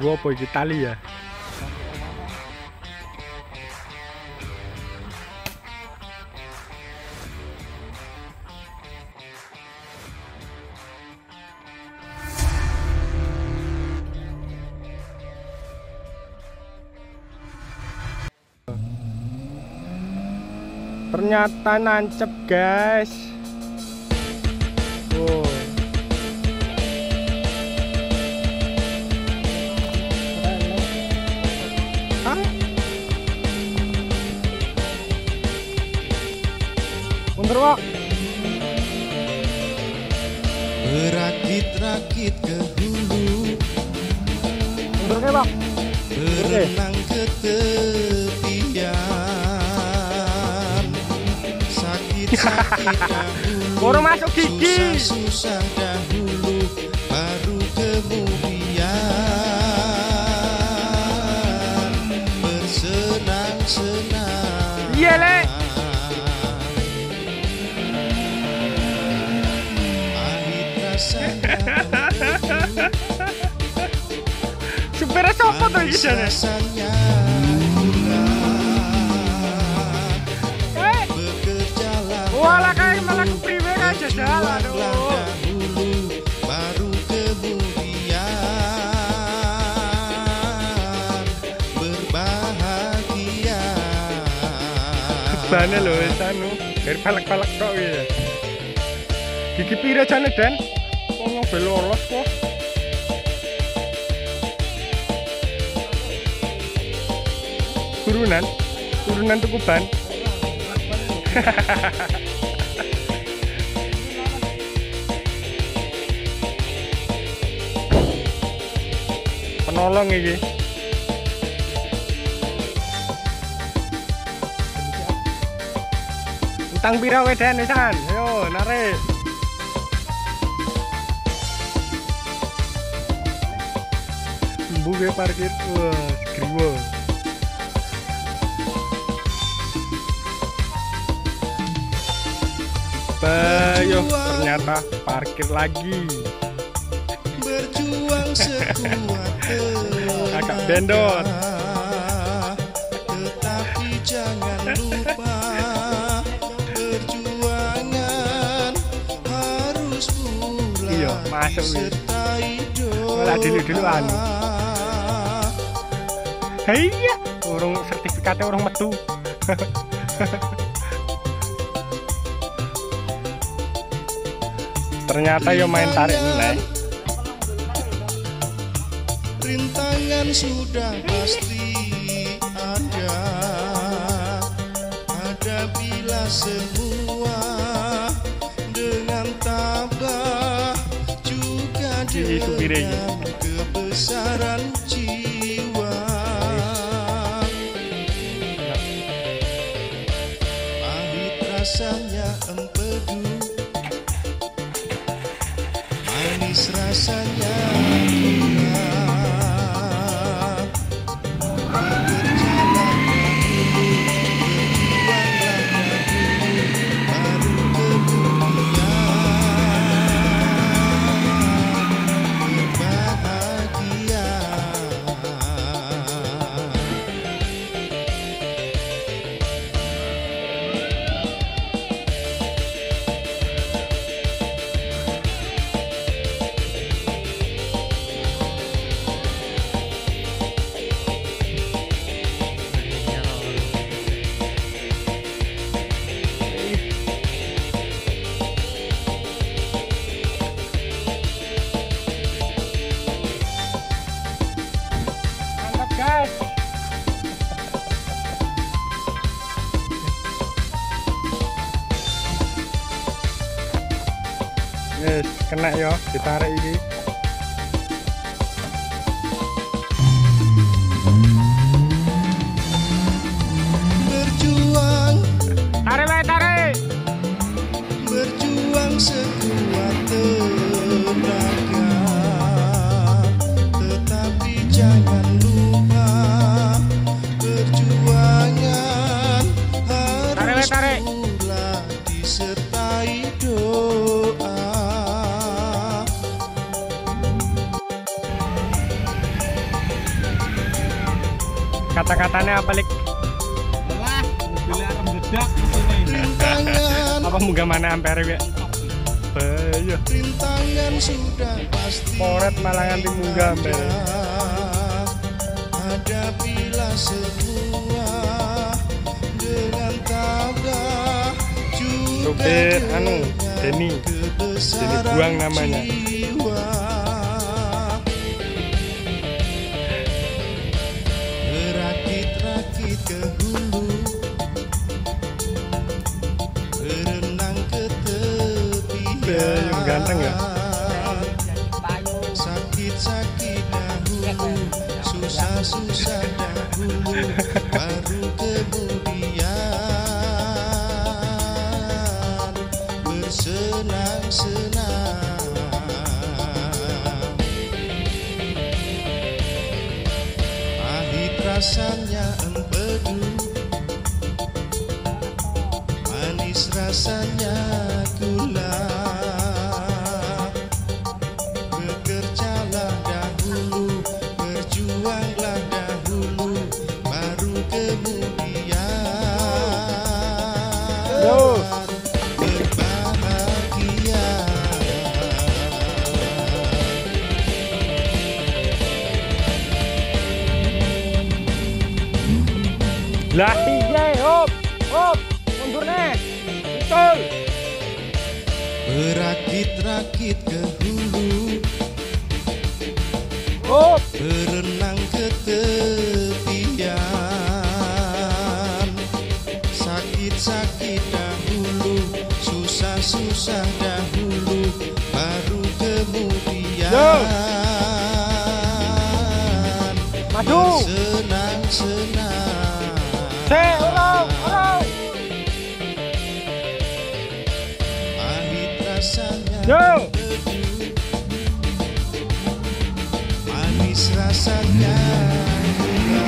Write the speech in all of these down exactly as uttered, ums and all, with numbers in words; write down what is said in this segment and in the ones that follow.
nganggo apa iki tali ya? Ternyata nancep, guys. Wow. Hah? Mundur, Pak. Berakit-rakit ke hulu, Mundur ke, Pak. berenang ke tepian. Sakit-sakit dahulu, Baru masuk gigi. susah-susah dahulu, baru kemudian bersenang-senang. Iya, Le. Pahit rasanya Supirnya sopo tuh iki jane? rasanya Eh, bekerjalah walah kayak malah priwe aja jalan. dahulu, Oh. baru kemudian berbahagia. Bane lho wis anu, dari palak-palak tok ya. Gigi pira jane, Den? Wong nyong bel lolos kok. Turunan, turunan tuku ban. Penolong iki. Utang pira wae Den wisan? Ayo narik. Mbuke parkir. Wah, griwo. Bayo, ternyata parkir lagi. Berjuang sekuat tenaga, Agak bendot. tetapi jangan lupa perjuangan harus pula Iya, masuk wis. disertai doa. Malah dulu-duluan. Iya, urung sertifikatnya urung metu. Ternyata yo main tarik nilai. Rintangan sudah pasti ada, hadapilah semua dengan tabah, juga Di supire iki. dengan kebesaran jiwa. Pahit rasanya empedu, manis rasanya gula. Berjalan dahulu, berjuanglah dahulu, baru kemudian berbahagia. Mantap, guys. Yes, kena yo, ditarik iki. Berjuang, Tarik wae, tarik. berjuang sekuat tenaga, tetapi jangan lupa perjuangan Tarik, harus tarik. pula disertai doa. Kata-katanya apa, Lik? Lah, mobil arem dedak kesini. Rintangan, Apa munggah mana ampere ya? Bayo. rintangan sudah pasti Poret malah nganti munggah ampere. Hadapilah semua dengan tabah juga Supir anu Denny. Denny kebesaran Buang namanya. jiwa. Berakit-rakit ke hulu, berenang ke tepian. Bayo ganteng ya. Sakit-sakit dahulu, susah-susah dahulu, baru kemudian bersenang-senang. Pahit rasanya empedu, manis rasanya gula. Bekerjalah dahulu, berjuanglah dahulu, baru kemudian Yo. berbahagia. Lah iya, hop, hop, mundur nih. Betul. Berakit-rakit ke hulu, Hop. berenang ke tepian. Sakit-sakit dahulu, susah-susah dahulu, baru kemudian Yo. Maju. bersenang-senang. Se, orang, orang. Pahit rasanya Yo. empedu, manis rasanya gula.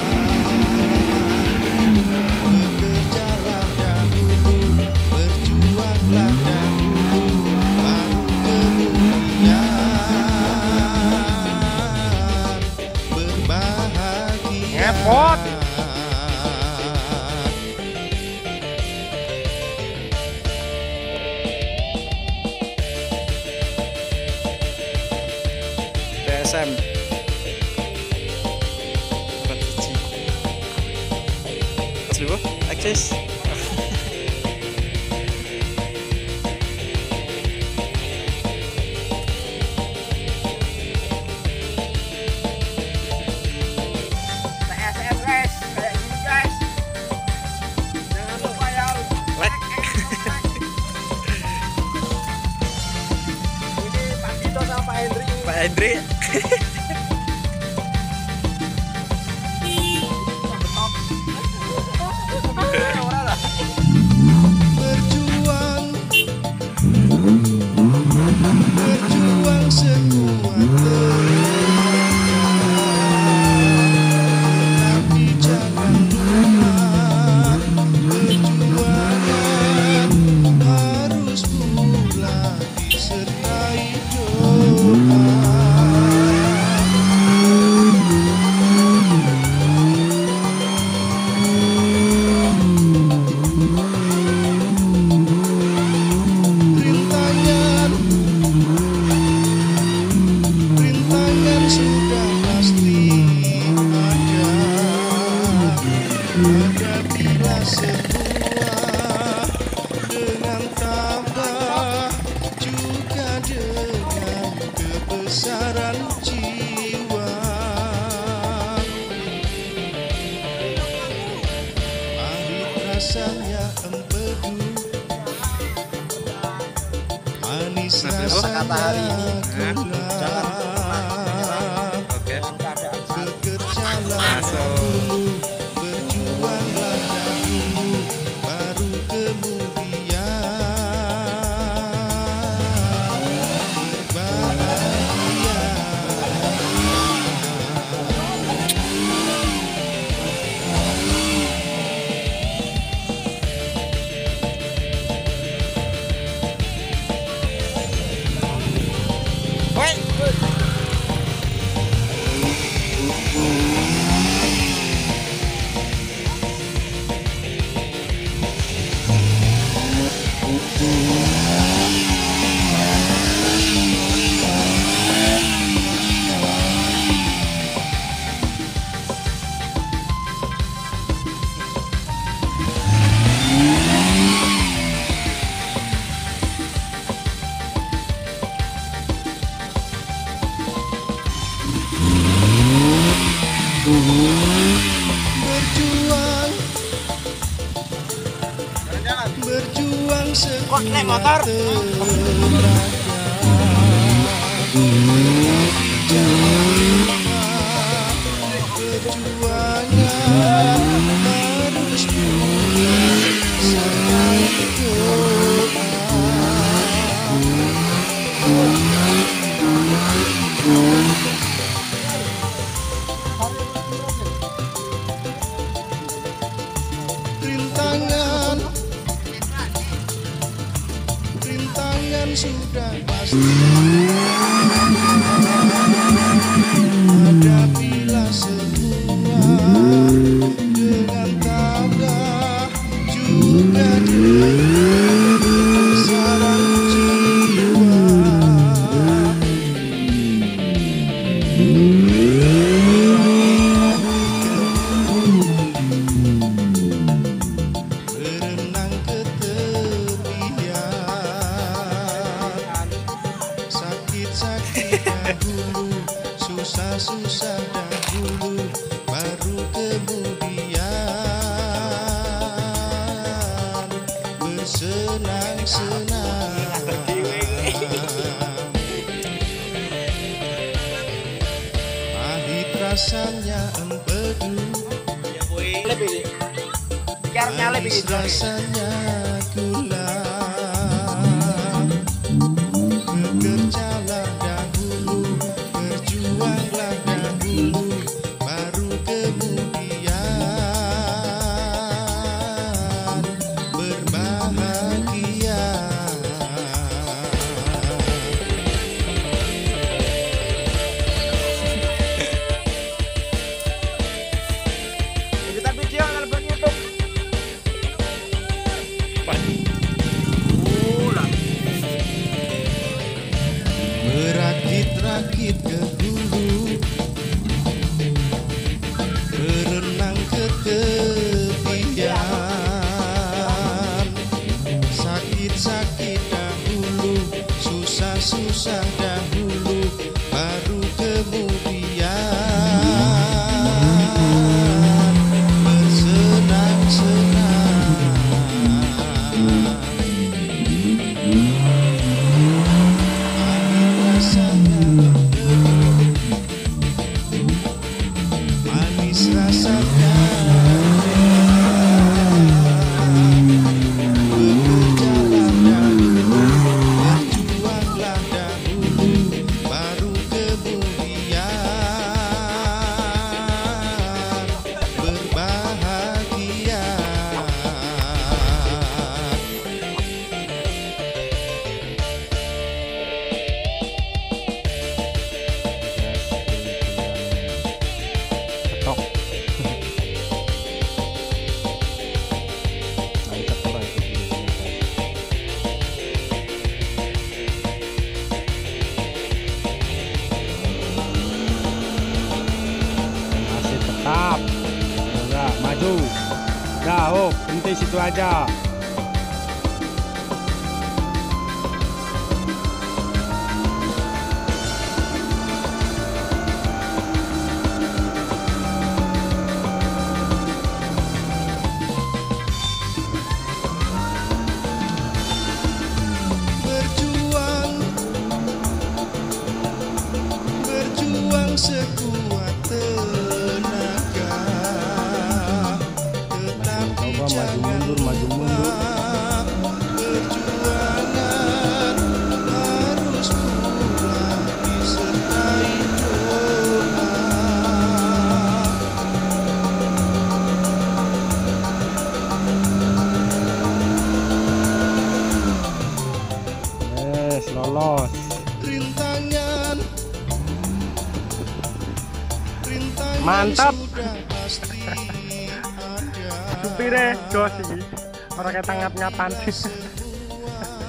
Bekerjalah dahulu, berjuanglah dahulu, baru kemudian berbahagia. Ngepot. D S M strategi asli bu akses like Pak Hendri Berjuang, berjuang sekuat tenaga, tapi jangan lupa perjuangan harus pula disertai doa. Rintangan, rintangan sudah pasti ada. Hadapilah semua dengan tabah, juga dengan kebesaran jiwa. Pahit rasanya empedu, manis Mas Ibu, rasanya kata hari ini, eh, gula. oke Bekerjalah Masuk. dahulu, berjuanglah dahulu, baru kemudian berbahagia. Woi Kok naik motor? Rintangan, rintangan sudah pasti. Hadapilah semua dengan tabah juga dengan sarang jiwa. Berenang ke tepian, sakit-sakit dahulu, susah-susah dahulu, baru kemudian bersenang-senang. Pahit rasanya empedu, manis rasanya gula. Bekerjalah dahulu, berjuanglah dahulu, baru kemudian berbahagia. Kita video ngelebon YouTube. Merakit-rakit ke hulu, berenang ke tepian, sakit-sakit dahulu, susah-susah dahulu, baru kemudian bersenang-senang. Manis rasanya, bekerjalah dahulu, berjuanglah dahulu, baru kemudian berbahagia. Tok. Masih tetap. Enggak, maju. Dah, oh, berhenti situ aja. Berjuang, berjuang sekuat tenaga, tetapi Coba maju jangan mundur, maju mundur. lupa, perjuangan harus pula disertai doa. Yes, lolos. Rintangan, rintangan Mantap. sudah pasti ada. Supir deh, jos iki. Ora ketangap-nyapan. Semua